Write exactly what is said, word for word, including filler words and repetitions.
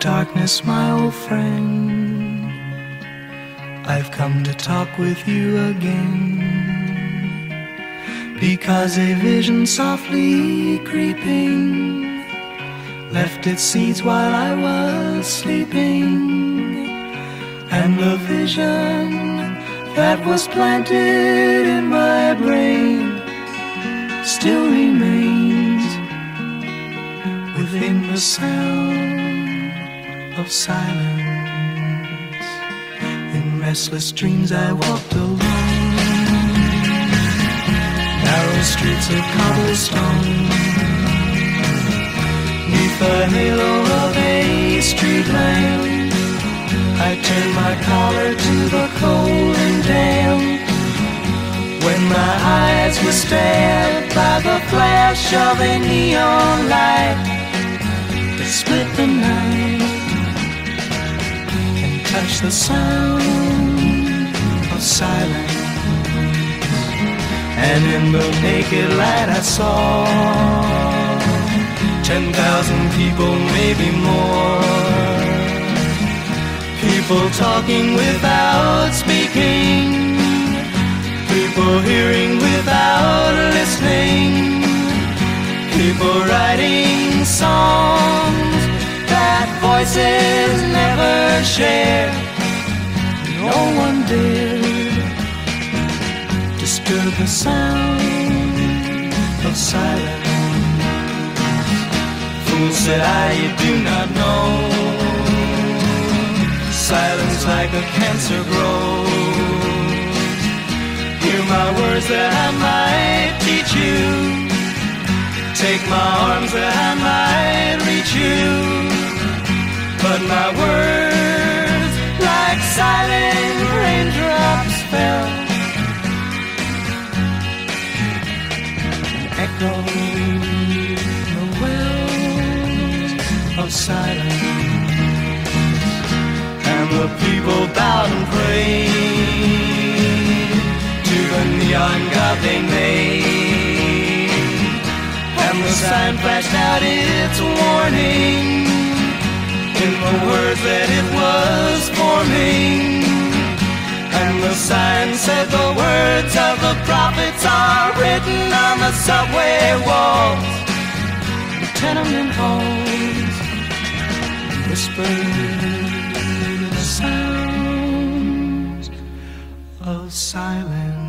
darkness, my old friend, I've come to talk with you again, because a vision softly creeping left its seeds while I was sleeping, and the vision that was planted in my brain still remains within the sound of silence. In restless dreams I walked alone, narrow streets of cobblestone, neath the halo of a street lamp. I turned my collar to the cold and damp, when my eyes were stared by the flash of a neon light that split the night and touched the sound of silence. And in the naked light I saw ten thousand people, maybe more, people talking without speaking, people hearing without listening, people writing songs that voices never share. No one dared disturb the sound of silence. Fool, said I, you do not know, silence like a cancer grows. Hear my words that I might teach you, take my arms that I might reach you, but my words like silent raindrops fell and echoed the wells of silence. And the people bowed and prayed to the neon god they made, and the sign flashed out its warning in the words that it was forming. And the sign said the words of the prophets are written on the subway walls, the tenement halls, whispered sounds of silence.